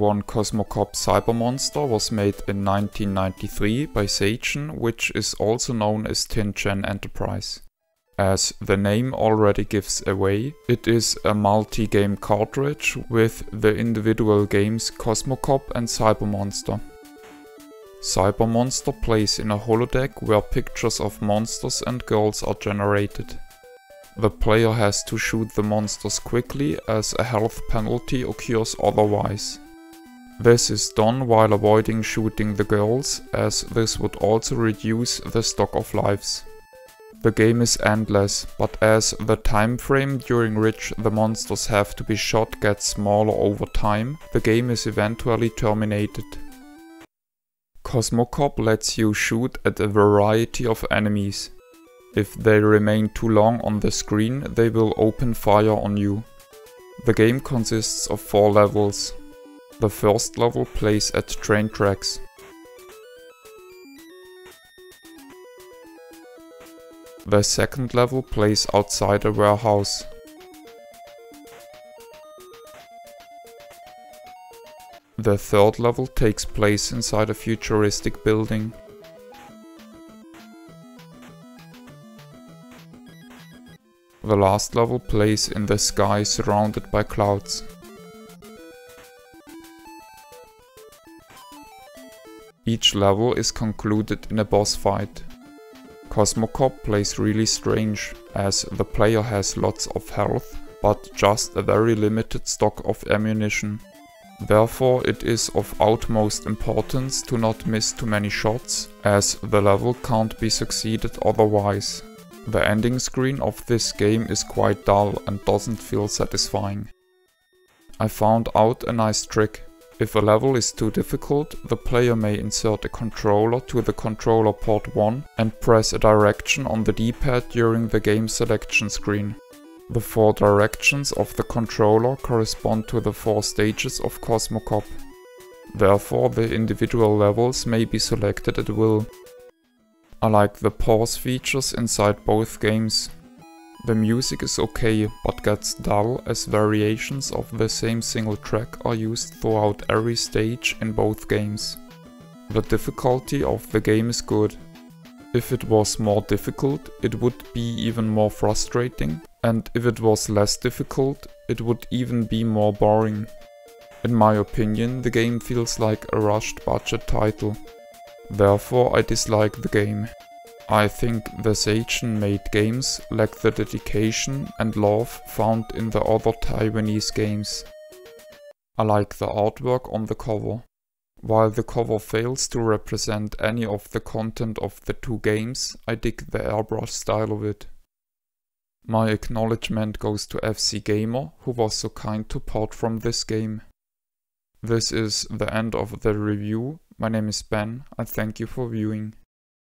one Cosmocop Cybermonster was made in 1993 by Seigen, which is also known as Tin-Gen Enterprise. As the name already gives away, it is a multi-game cartridge with the individual games Cosmocop and Cybermonster. Cybermonster plays in a holodeck where pictures of monsters and girls are generated. The player has to shoot the monsters quickly as a health penalty occurs otherwise. This is done while avoiding shooting the girls, as this would also reduce the stock of lives. The game is endless, but as the time frame during which the monsters have to be shot gets smaller over time, the game is eventually terminated. Cosmocop lets you shoot at a variety of enemies. If they remain too long on the screen, they will open fire on you. The game consists of 4 levels. The first level plays at train tracks. The second level plays outside a warehouse. The third level takes place inside a futuristic building. The last level plays in the sky surrounded by clouds. Each level is concluded in a boss fight. Cosmocop plays really strange, as the player has lots of health, but just a very limited stock of ammunition. Therefore it is of utmost importance to not miss too many shots, as the level can't be succeeded otherwise. The ending screen of this game is quite dull and doesn't feel satisfying. I found out a nice trick. If a level is too difficult, the player may insert a controller to the controller port 1 and press a direction on the D-pad during the game selection screen. The 4 directions of the controller correspond to the 4 stages of Cosmocop. Therefore the individual levels may be selected at will. I like the pause features inside both games. The music is okay, but gets dull as variations of the same single track are used throughout every stage in both games. The difficulty of the game is good. If it was more difficult, it would be even more frustrating, and if it was less difficult, it would even be more boring. In my opinion, the game feels like a rushed budget title. Therefore I dislike the game. I think the Seigen made games lack the dedication and love found in the other Taiwanese games. I like the artwork on the cover. While the cover fails to represent any of the content of the 2 games, I dig the airbrush style of it. My acknowledgement goes to FC Gamer, who was so kind to port from this game. This is the end of the review. My name is Ben, and thank you for viewing.